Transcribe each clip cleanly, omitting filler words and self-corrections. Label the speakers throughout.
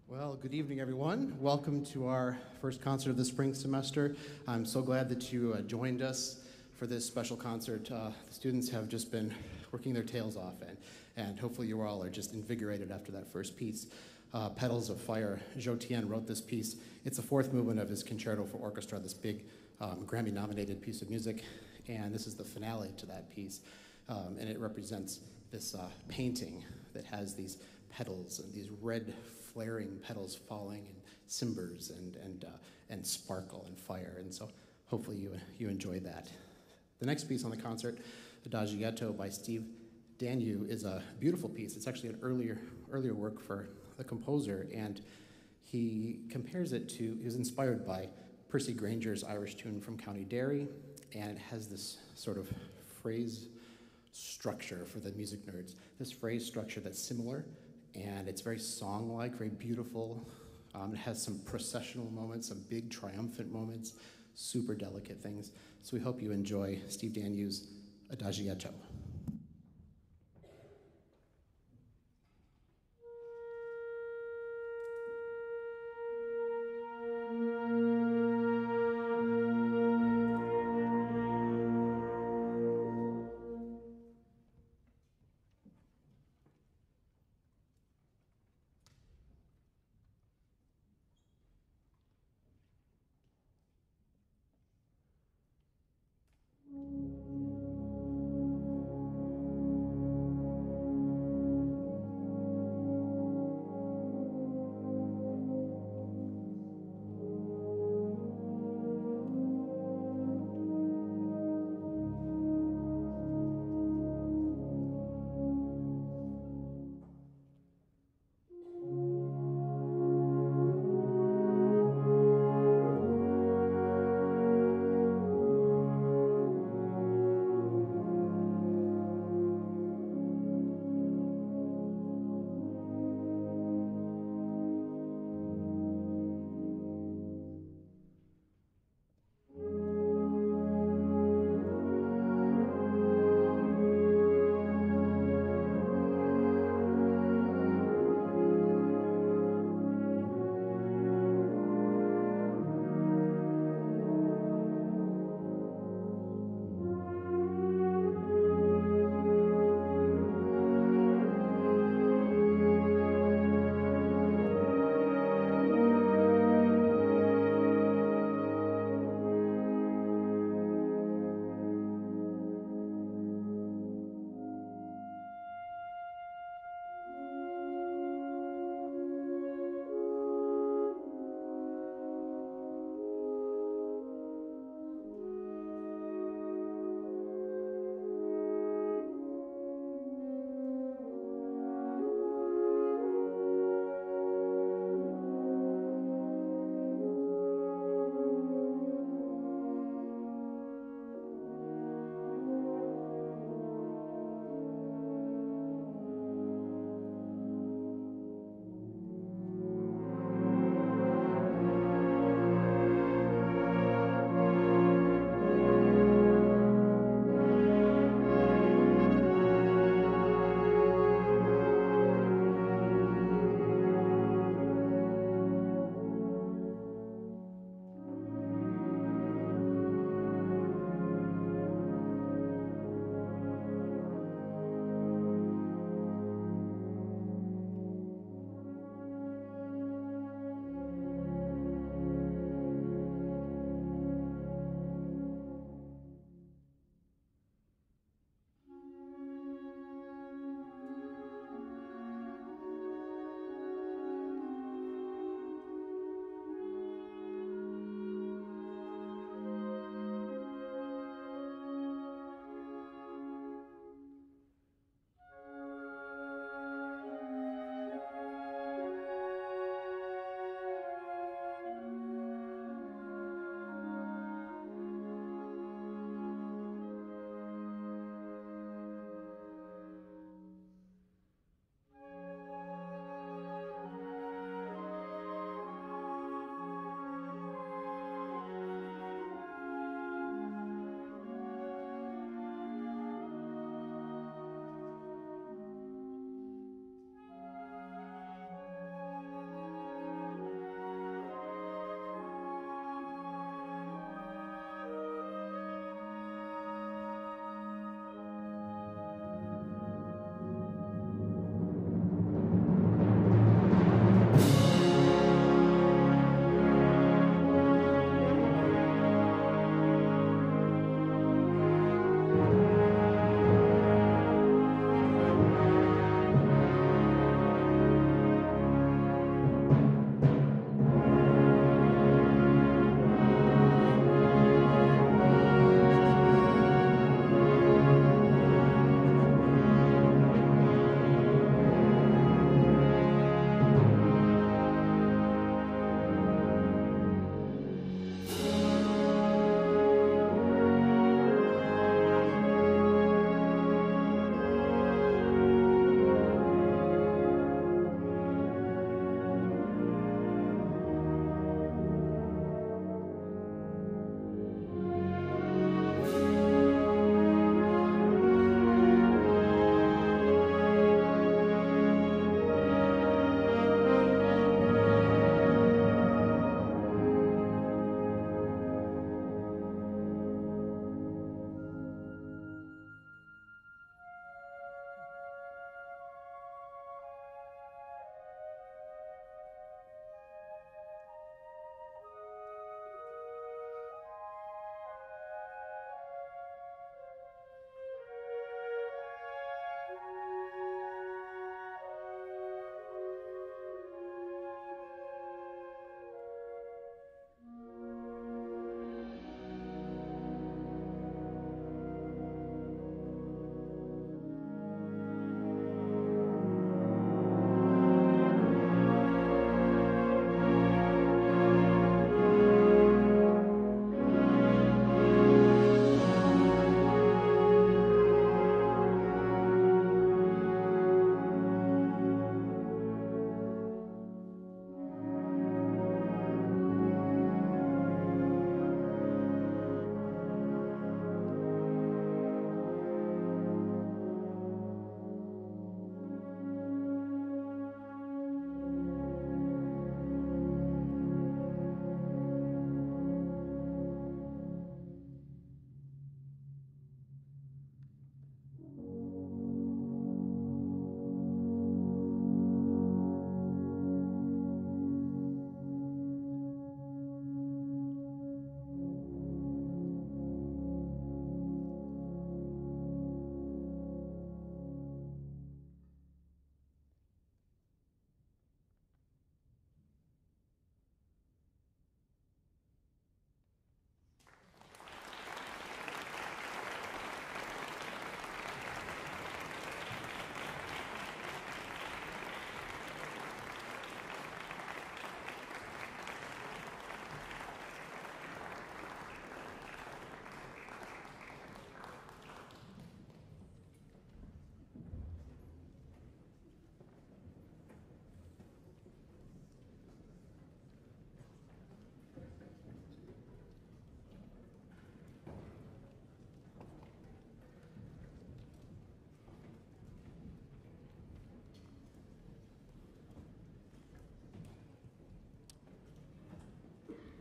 Speaker 1: Well, good evening, everyone. Welcome to our first concert of the spring semester. I'm so glad that you joined us for this special concert. The students have just been working their tails off, and hopefully you all are just invigorated after that first piece. Petals of Fire. Zhou Tian wrote this piece. It's the fourth movement of his Concerto for Orchestra, this big Grammy-nominated piece of music, and this is the finale to that piece. And it represents this painting that has these petals and these red flaring petals falling and cimbers and sparkle and fire. And so hopefully you enjoy that. The next piece on the concert, Daugherty by Steve Danu, is a beautiful piece. It's actually an earlier work for the composer, and he compares it to, he was inspired by Percy Granger's Irish tune from County Derry, and it has this sort of phrase structure for the music nerds. This phrase structure that's similar, and it's very song-like, very beautiful. It has some processional moments, some big triumphant moments, super delicate things. So we hope you enjoy Steve Danu's Adagietto.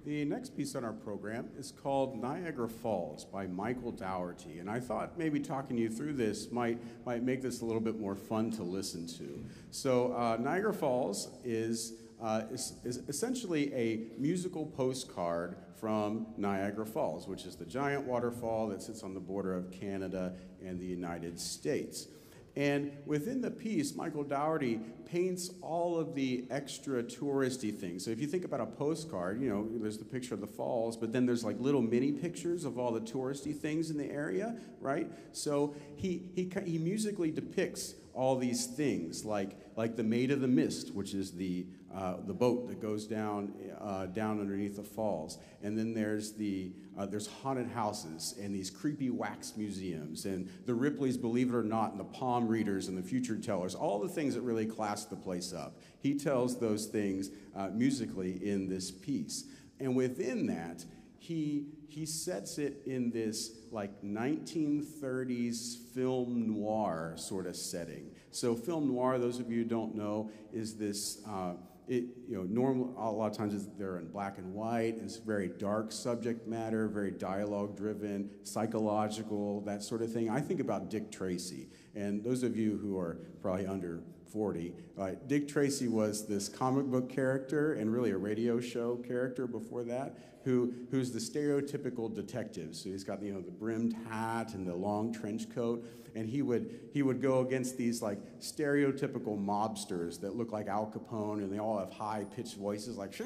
Speaker 2: The next piece on our program is called Niagara Falls by Michael Daugherty, and I thought maybe talking you through this might make this a little bit more fun to listen to. So Niagara Falls is essentially a musical postcard from Niagara Falls, which is the giant waterfall that sits on the border of Canada and the United States. And within the piece, Michael Daugherty paints all of the extra touristy things. So if you think about a postcard, you know, there's the picture of the falls, but then there's like little mini pictures of all the touristy things in the area, right? So he musically depicts all these things, like the Maid of the Mist, which is the boat that goes down underneath the falls, and then there's haunted houses and these creepy wax museums and the Ripley's Believe It or Not and the palm readers and the future tellers, all the things that really class the place up. He tells those things musically in this piece, and within that, he sets it in this like 1930s film noir sort of setting. So film noir, those of you who don't know, is this, normal, a lot of times they're in black and white. It's very dark subject matter, very dialogue driven, psychological, that sort of thing. I think about Dick Tracy, and those of you who are probably under 40, Dick Tracy was this comic book character and really a radio show character before that, who's the stereotypical detective. So he's got the brimmed hat and the long trench coat, and he would go against these like stereotypical mobsters that look like Al Capone, and they all have high-pitched voices like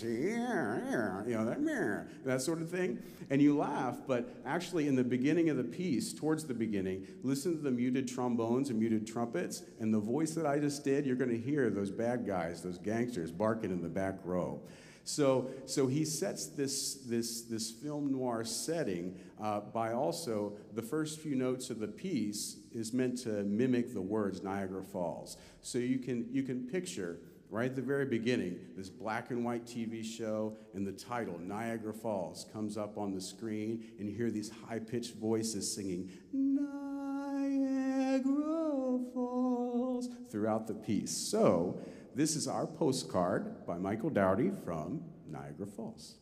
Speaker 2: that sort of thing. And you laugh, but actually in the beginning of the piece, towards the beginning, listen to the muted trombones and muted trumpets, and the voice that I just did, you're going to hear those bad guys, those gangsters barking in the back row. So he sets this film noir setting by also the first few notes of the piece is meant to mimic the words Niagara Falls. So you can picture right at the very beginning this black and white TV show, and the title Niagara Falls comes up on the screen, and you hear these high-pitched voices singing Niagara Falls throughout the piece. So this is our postcard by Michael Daugherty from Niagara Falls.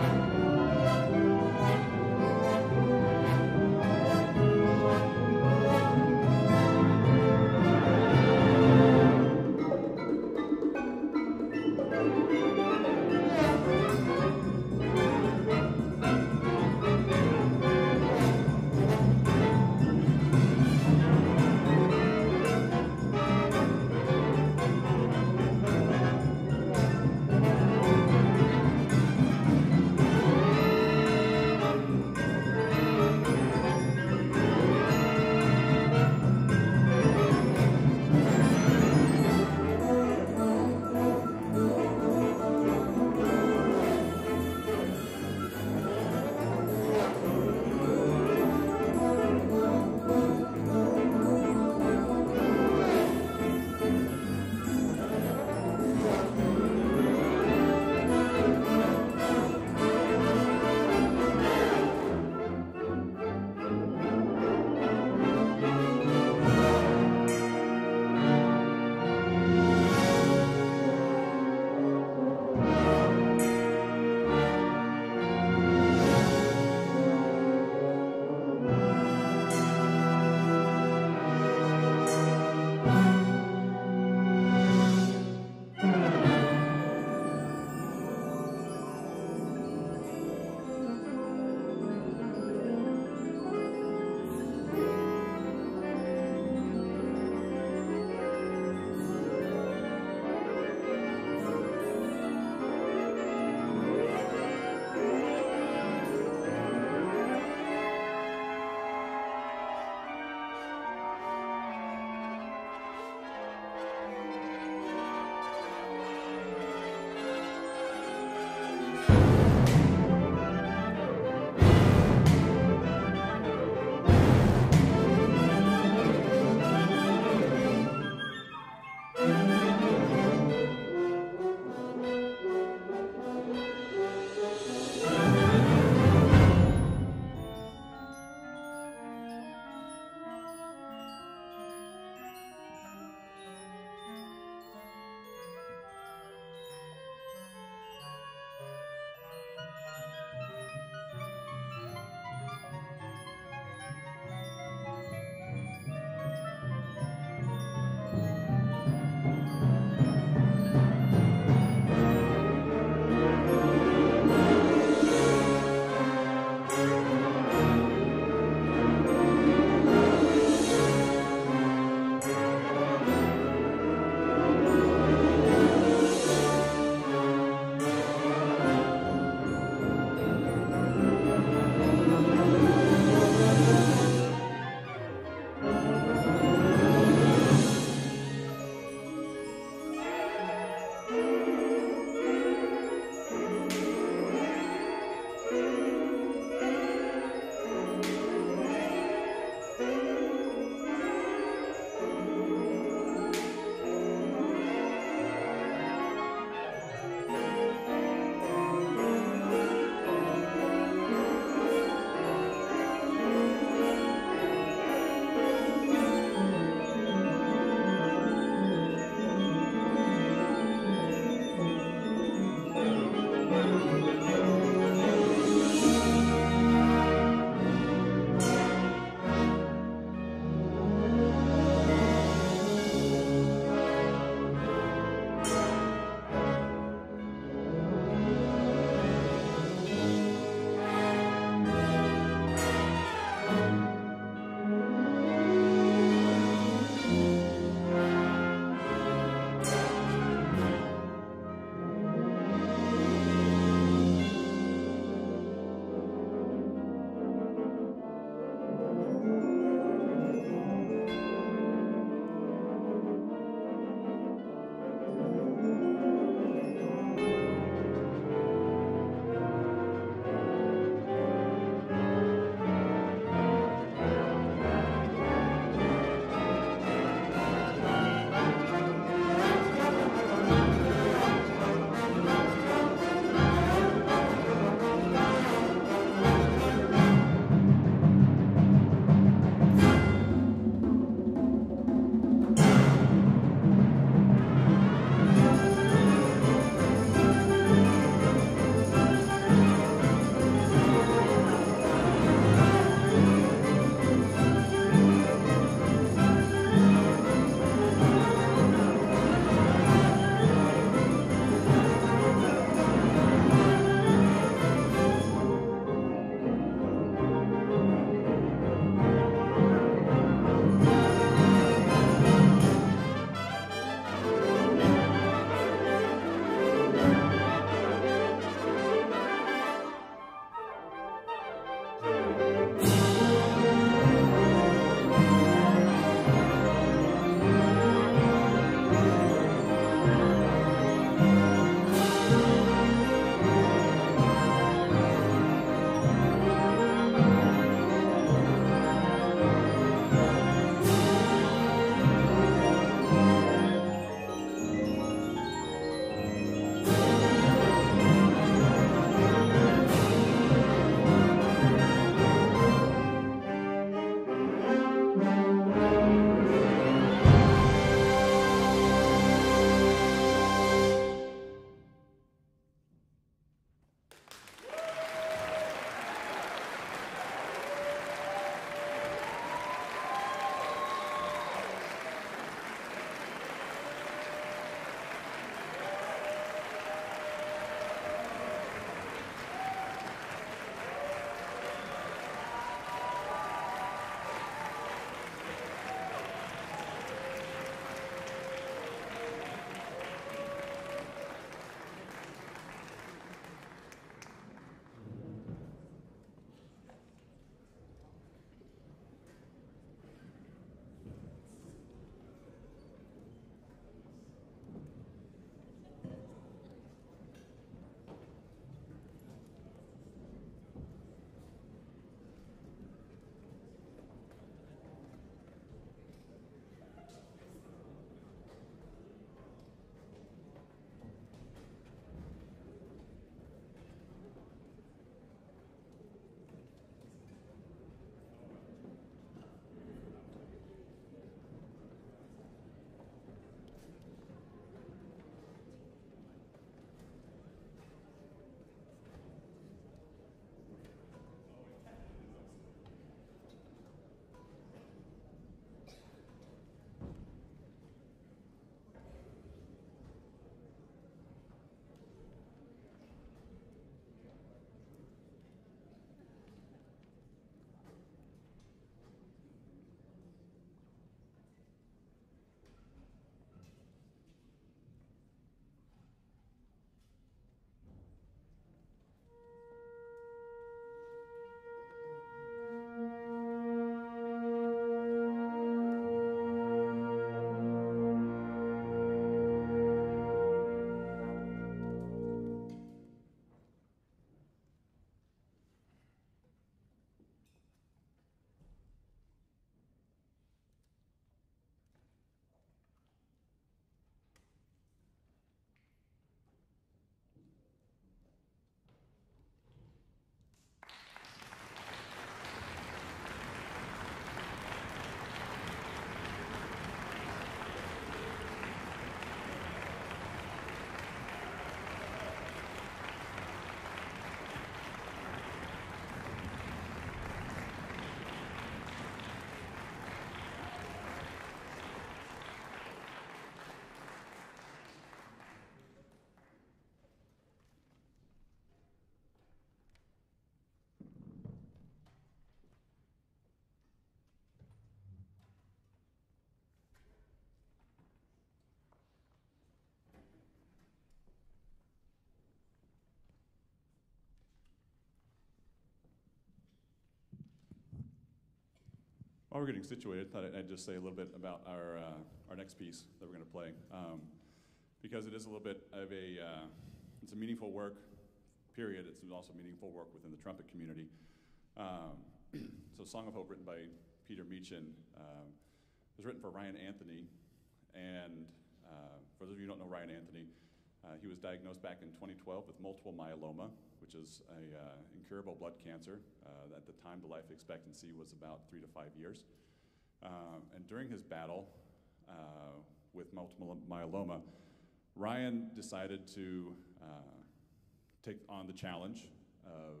Speaker 3: While we're getting situated, I thought I'd just say a little bit about our next piece that we're going to play, because it is a little bit of it's a meaningful work, period. It's also meaningful work within the trumpet community. So Song of Hope, written by Peter Meechan, was written for Ryan Anthony, and for those of you who don't know Ryan Anthony, he was diagnosed back in 2012 with multiple myeloma, which is a incurable blood cancer. At the time, the life expectancy was about 3 to 5 years. And during his battle with multiple myeloma, Ryan decided to take on the challenge of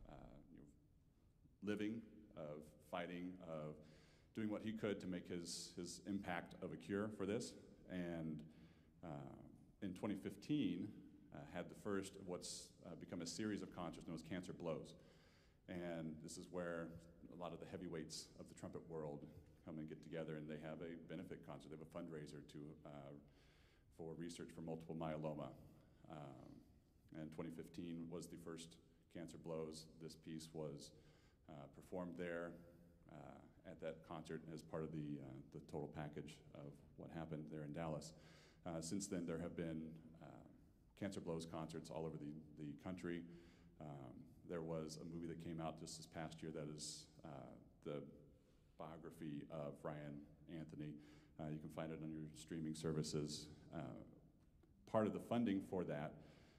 Speaker 3: living, of fighting, of doing what he could to make his impact of a cure for this. And in 2015, had the first of what's become a series of concerts known as Cancer Blows. And this is where a lot of the heavyweights of the trumpet world come and get together, and they have a benefit concert. They have a fundraiser for research for multiple myeloma. And 2015 was the first Cancer Blows. This piece was performed there at that concert as part of the total package of what happened there in Dallas. Since then, there have been Cancer Blows concerts all over the country. There was a movie that came out just this past year that is the biography of Ryan Anthony. You can find it on your streaming services. Part of the funding for that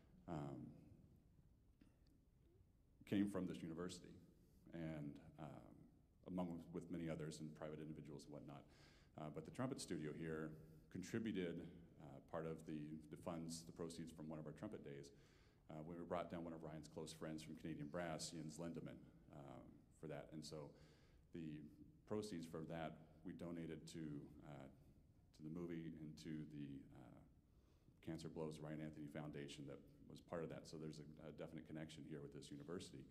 Speaker 3: came from this university, and with many others and private individuals and whatnot. But the trumpet studio here contributed part of the funds, the proceeds from one of our trumpet days. We brought down one of Ryan's close friends from Canadian Brass, Jens Lindemann, for that. And so the proceeds for that we donated to the movie and to the Cancer Blows Ryan Anthony Foundation that was part of that. So there's a definite connection here with this university.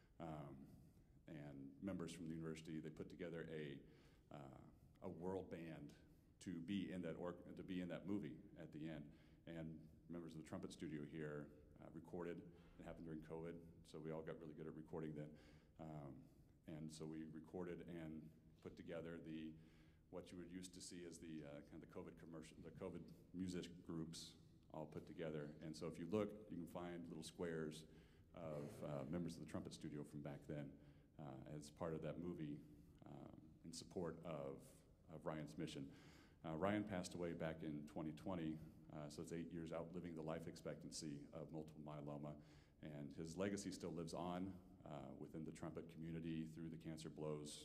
Speaker 3: And members from the university, they put together a world band to be in that movie at the end. And members of the trumpet studio here recorded. It happened during COVID, so we all got really good at recording then. And so we recorded and put together what you would used to see as the kind of the COVID commercial, the COVID music groups all put together. And so if you look, you can find little squares of members of the trumpet studio from back then as part of that movie in support of Ryan's mission. Ryan passed away back in 2020, so it's 8 years outliving the life expectancy of multiple myeloma, and his legacy still lives on within the trumpet community through the Cancer Blows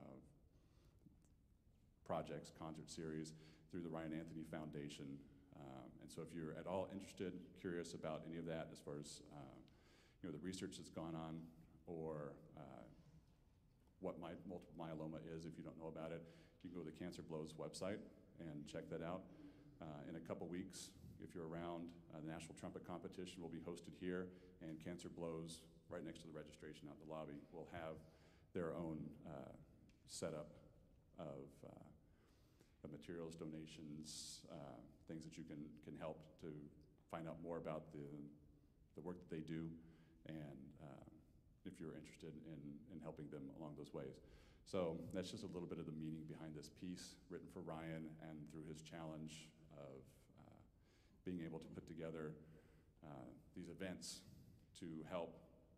Speaker 3: projects, concert series, through the Ryan Anthony Foundation. And so if you're at all interested, curious about any of that as far as the research that's gone on, or what multiple myeloma is, if you don't know about it, you can go to the Cancer Blows website and check that out. In a couple weeks, if you're around, the National Trumpet Competition will be hosted here, and Cancer Blows, right next to the registration out in the lobby, will have their own setup of materials, donations, things that you can help to find out more about the work that they do, and if you're interested in helping them along those ways. So that's just a little bit of the meaning behind this piece, written for Ryan and through his challenge of being able to put together these events to help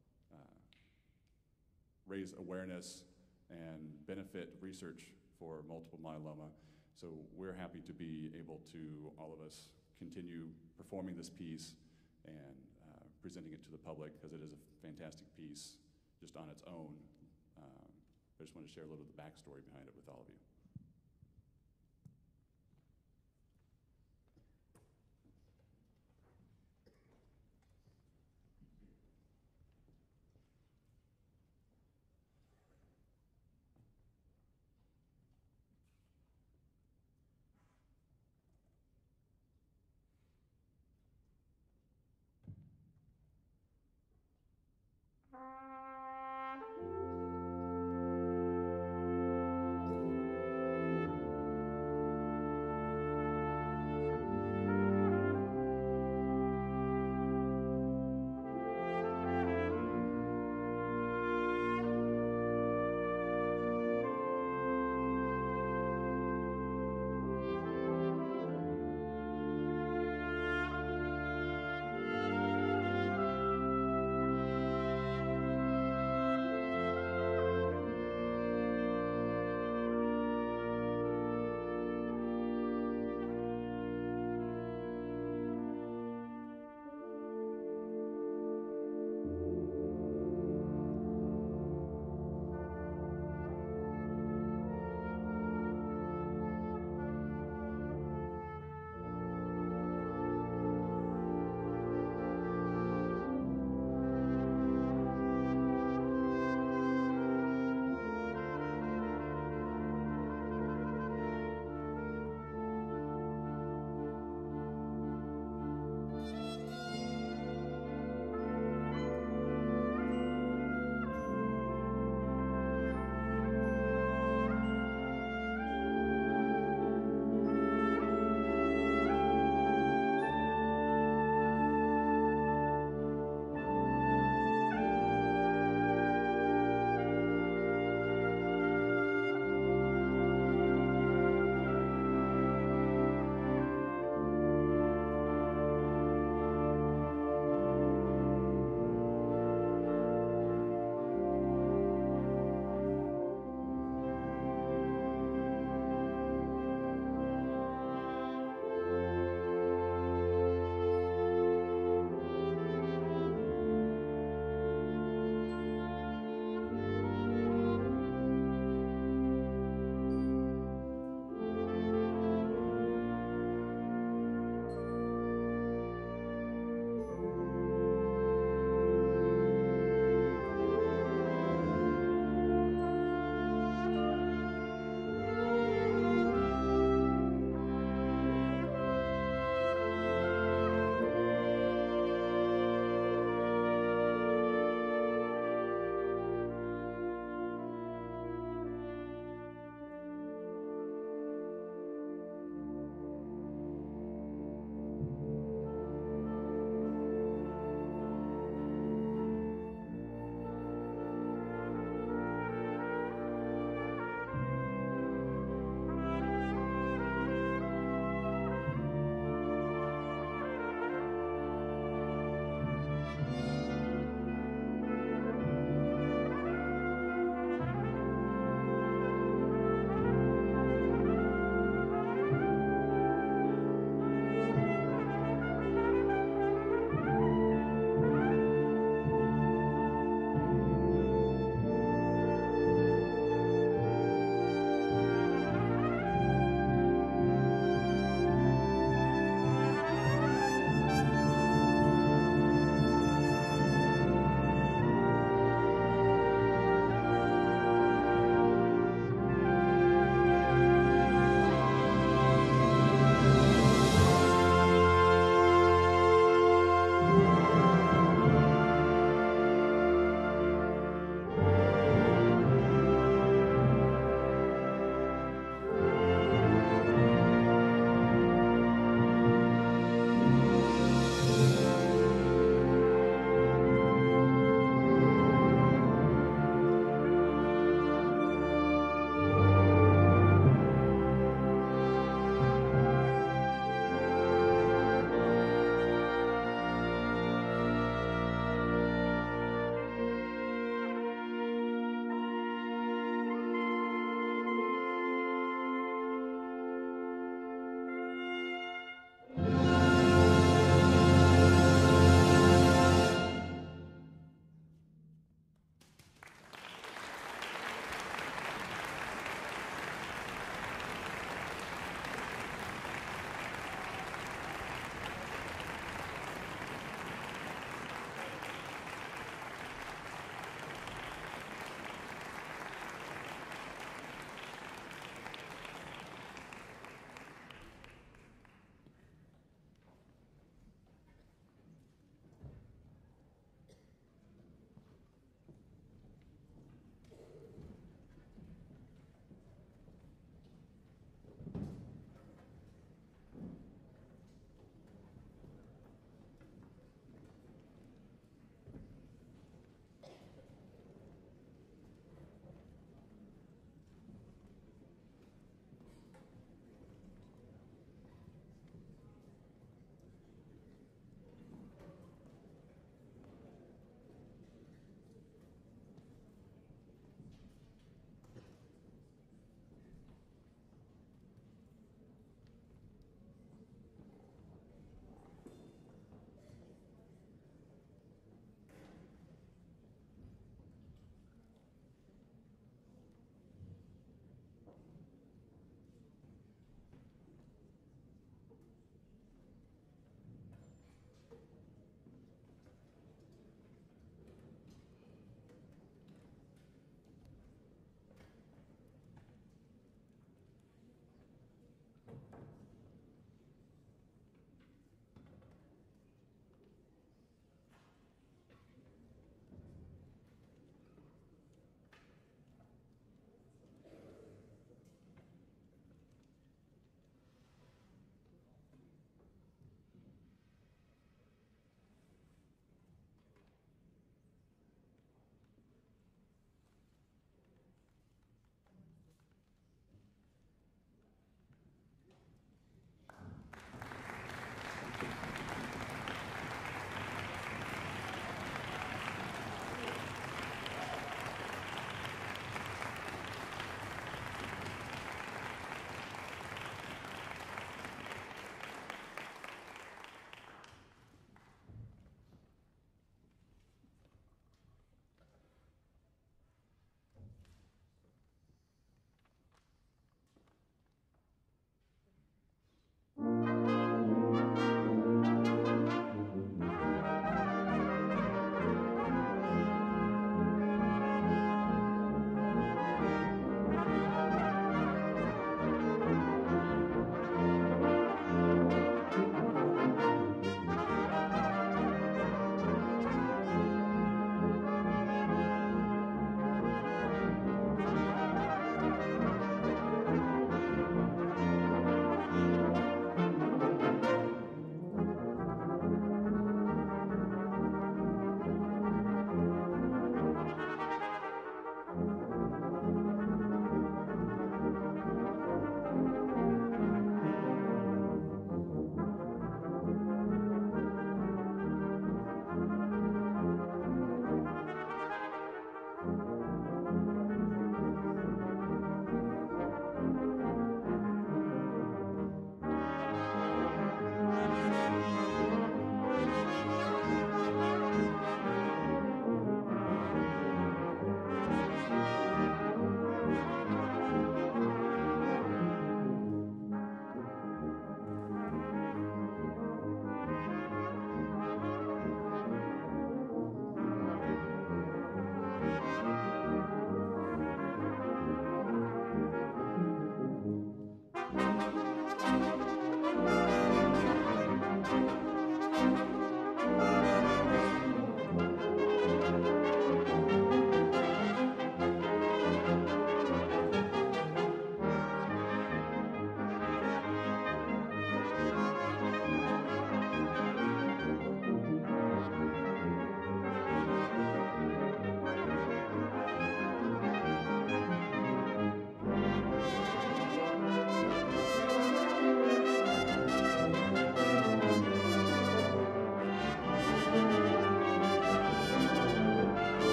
Speaker 3: raise awareness and benefit research for multiple myeloma. So we're happy to be able to, all of us, continue performing this piece and presenting it to the public, because it is a fantastic piece just on its own. I just want to share a little of the backstory behind it with all of you.
Speaker 4: Thank you.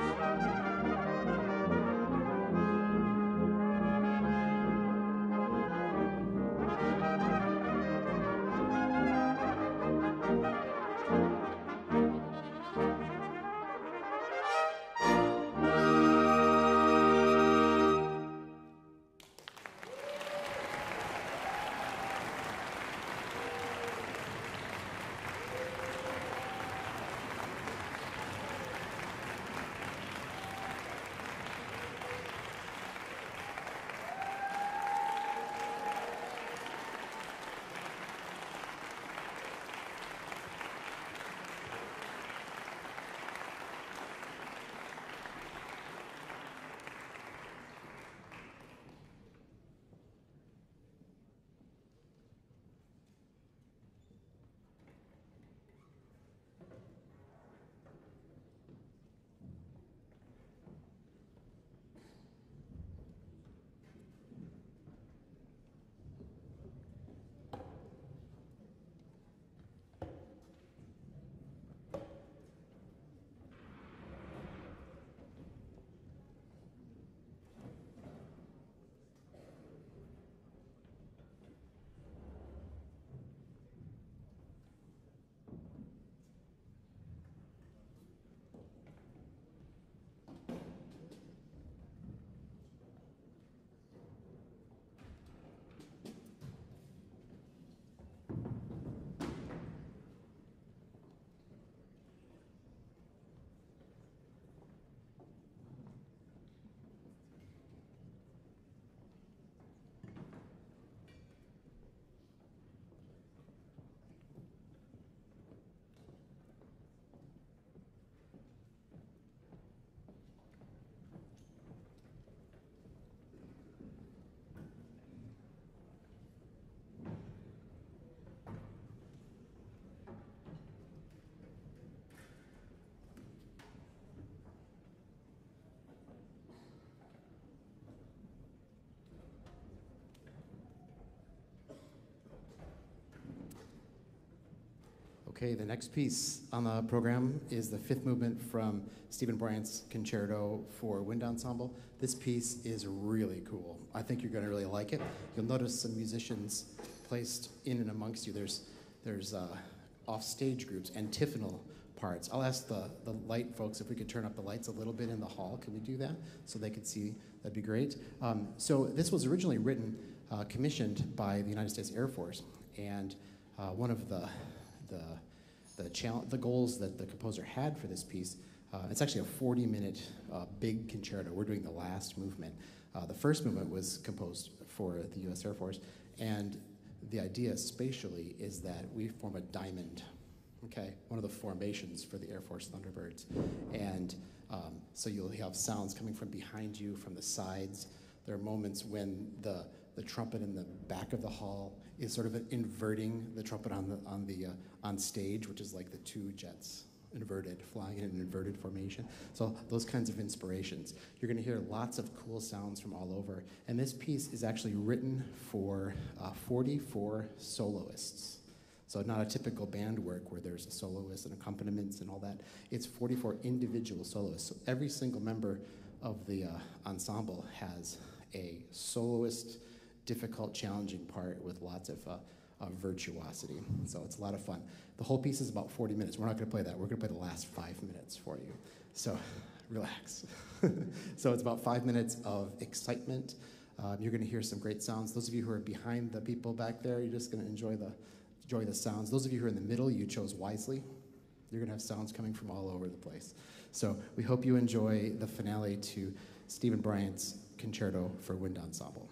Speaker 1: Okay, the next piece on the program is the fifth movement from Stephen Bryant's Concerto for Wind Ensemble. This piece is really cool. I think you're going to really like it. You'll notice some musicians placed in and amongst you. There's off-stage groups, antiphonal parts. I'll ask the light folks if we could turn up the lights a little bit in the hall. Can we do that so they could see? That'd be great. So this was originally written, commissioned by the United States Air Force, and one of the goals that the composer had for this piece, it's actually a 40-minute big concerto. We're doing the last movement. The first movement was composed for the U.S. Air Force, and the idea spatially is that we form a diamond, okay? One of the formations for the Air Force Thunderbirds. And so you'll have sounds coming from behind you, from the sides. There are moments when the trumpet in the back of the hall is sort of inverting the trumpet on stage, which is like the two jets inverted, flying in an inverted formation. So those kinds of inspirations. You're going to hear lots of cool sounds from all over. And this piece is actually written for 44 soloists. So not a typical band work where there's a soloist and accompaniments and all that. It's 44 individual soloists. So every single member of the ensemble has a soloist, difficult, challenging part with lots of virtuosity. So it's a lot of fun. The whole piece is about 40 minutes. We're not going to play that. We're going to play the last 5 minutes for you. So relax. So it's about 5 minutes of excitement. You're going to hear some great sounds. Those of you who are behind the people back there, you're just going to enjoy the sounds. Those of you who are in the middle, you chose wisely. You're going to have sounds coming from all over the place. So we hope you enjoy the finale to Stephen Bryant's Concerto for Wind Ensemble.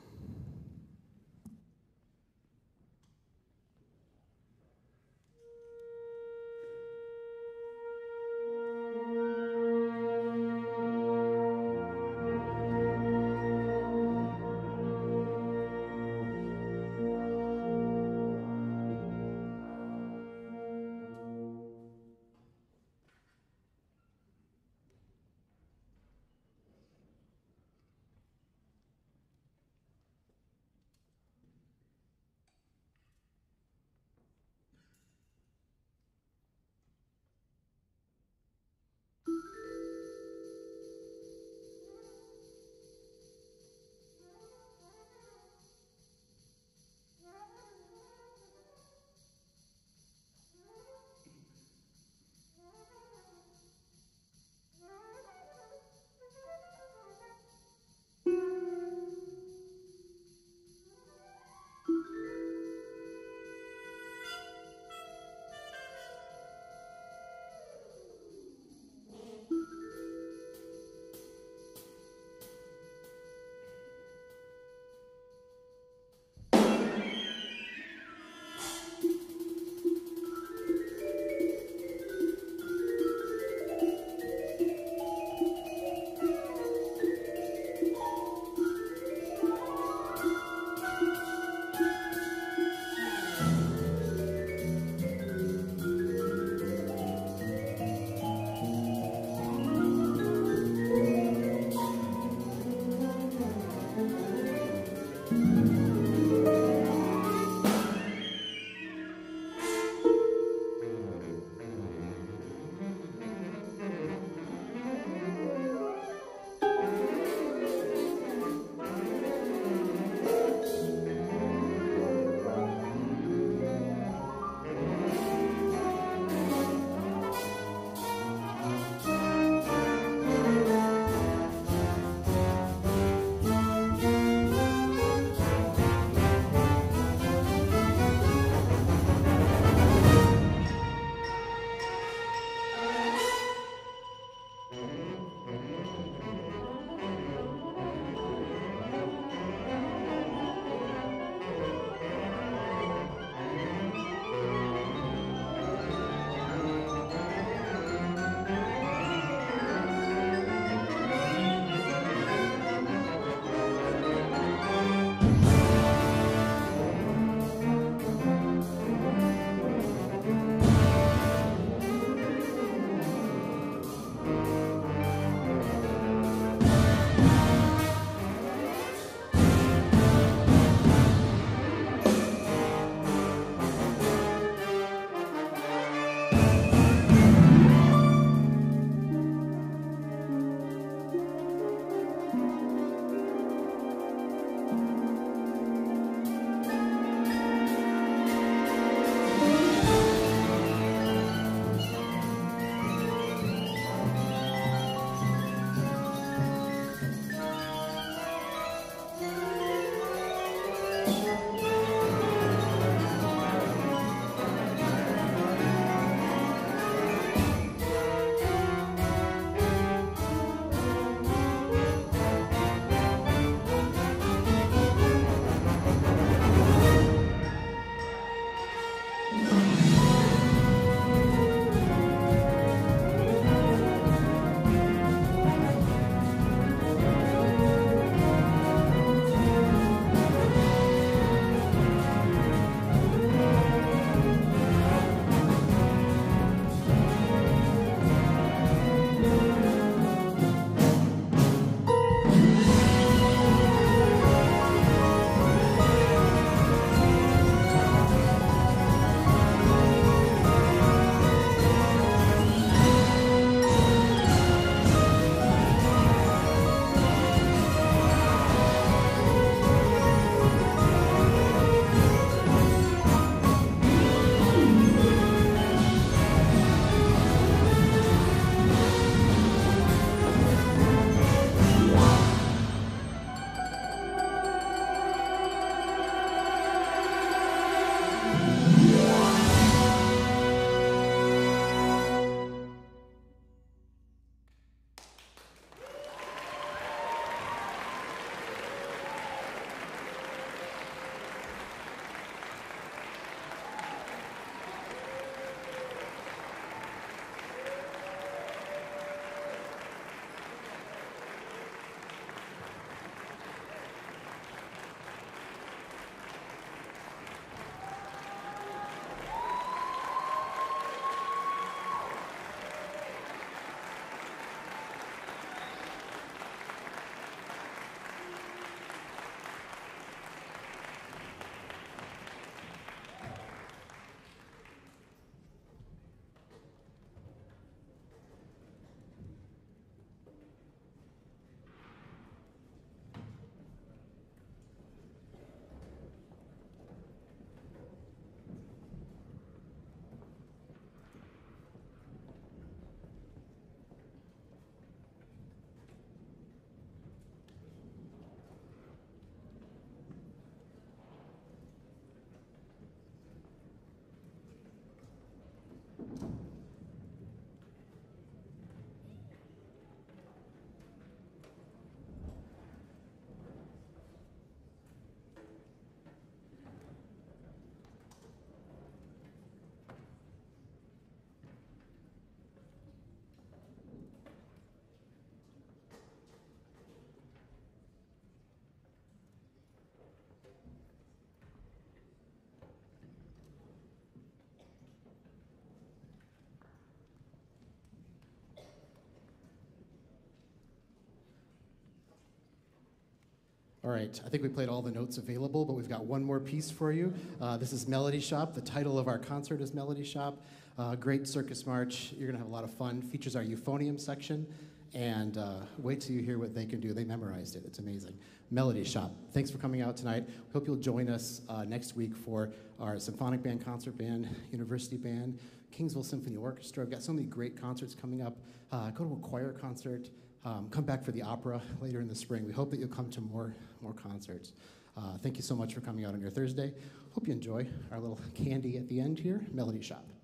Speaker 1: All right, I think we played all the notes available, but we've got one more piece for you. This is Melody Shop. The title of our concert is Melody Shop. Great circus march. You're gonna have a lot of fun. Features our euphonium section, and wait till you hear what they can do. They memorized it. It's amazing. Melody Shop. Thanks for coming out tonight. Hope you'll join us next week for our symphonic band, concert band, university band, Kingsville Symphony Orchestra. We've got so many great concerts coming up. Go to a choir concert. Come back for the opera later in the spring. We hope that you'll come to more concerts. Thank you so much for coming out on your Thursday. Hope you enjoy our little candy at the end here, Melody Shop.